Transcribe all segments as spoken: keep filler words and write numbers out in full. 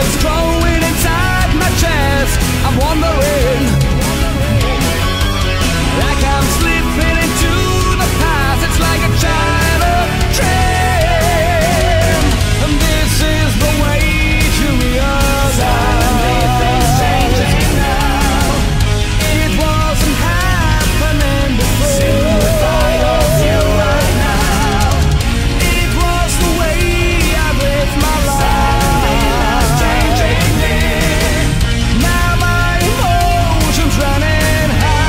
what's growing inside my chest. I'm wondering, like I'm slipping into the past. It's like a china dream, and this is the way to realize. Suddenly things changing now. It wasn't happening before. Seeing the fight of you right now. It was the way I lived my life. Suddenly life's changing me. Now my emotions running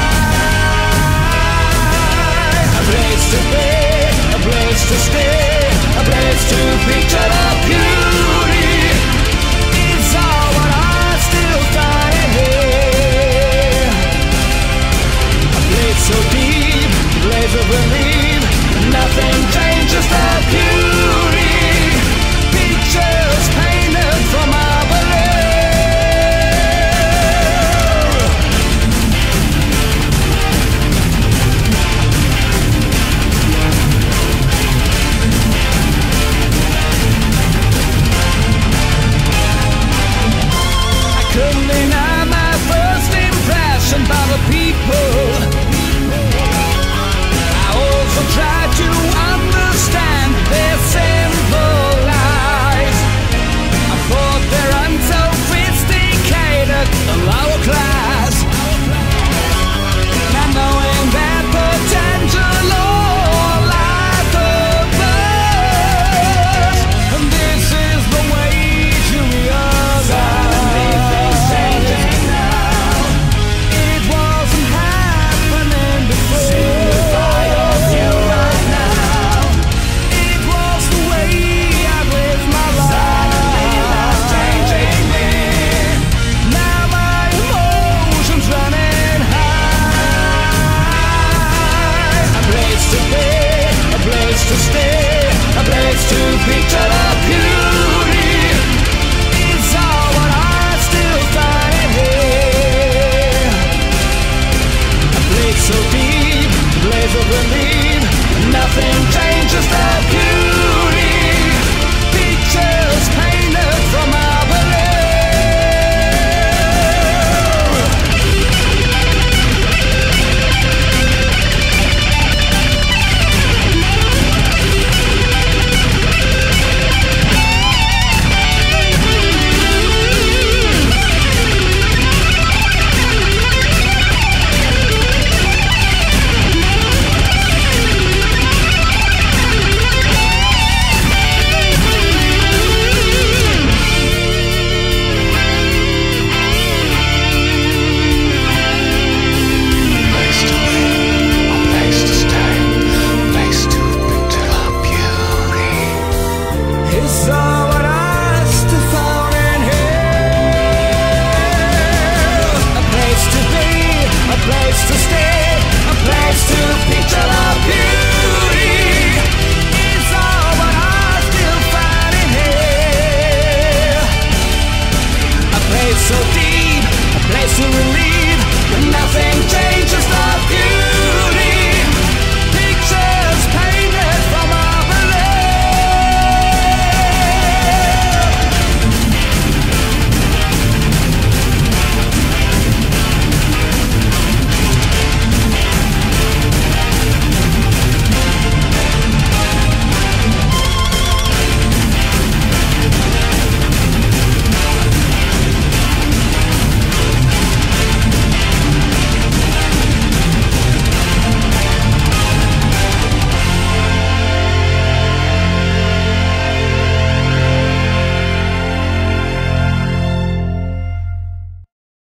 high. A place to be, a place to stay, a place to picture the beauty. It's all what I still find here. A place so deep, a place of belief. Nothing changes the beauty. Pictures painted from my belief. I couldn't deny my first impression by the people. I also tried to understand their